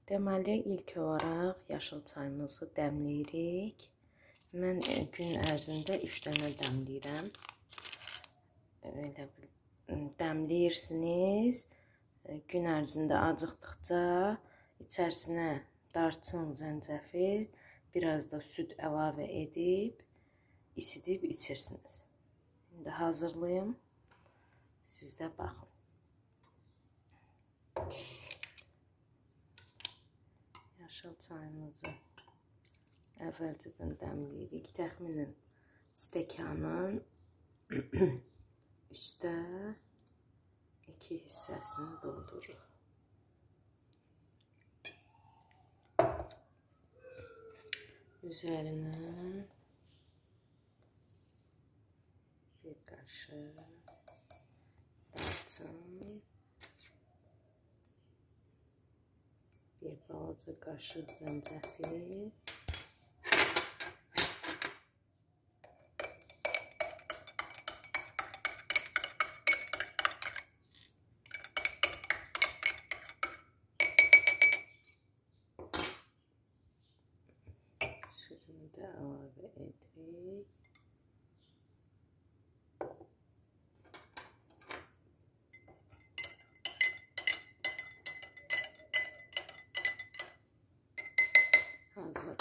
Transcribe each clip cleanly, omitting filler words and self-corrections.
Deməli, ilk olaraq yaşıl çayımızı dəmləyirik. Mən gün ərzində 3 dənə dəmləyirəm. Elə dəmləyirsiniz. Gün ərzində acıqdıqca içərisinə darçın, zəncəfil, biraz da süd əlavə edib, isidib içirsiniz. İndi hazırlayım. Siz də baxın. Yaşıl çayımızı əvvəlcədən dəmləyirik. Təxminən stəkanın 3də 2 hissəsini doldururuq. Üzərinə bir qaşıq darçın, bir balaca qaşıq zəncəfil, südünü də əlavə edirik. Hazır.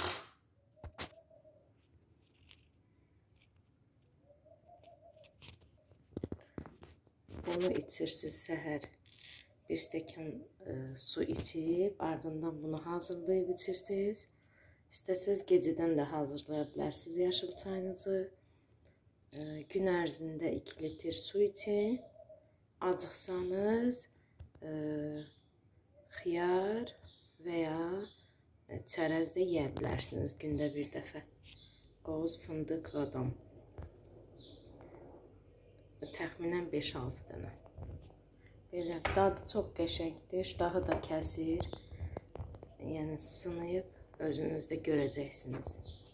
Bunu içirsiniz səhər. Bir stəkan su içib, ardından bunu hazırlayıb içirsiniz. İstəsəz gecədən də hazırlaya bilərsiniz yaşıl çayınızı. Gün ərzində 2 litr su için. Acıqsanız xiyar və ya çərəz də yeyə bilərsiniz gündə bir dəfə. Qoz, fındıq, badam. Təxminən 5-6 dənə. Belə dadı çox qəşəngdir, iştahı da kəsir. Yəni sınıyıb özünüz də görəcəksiniz.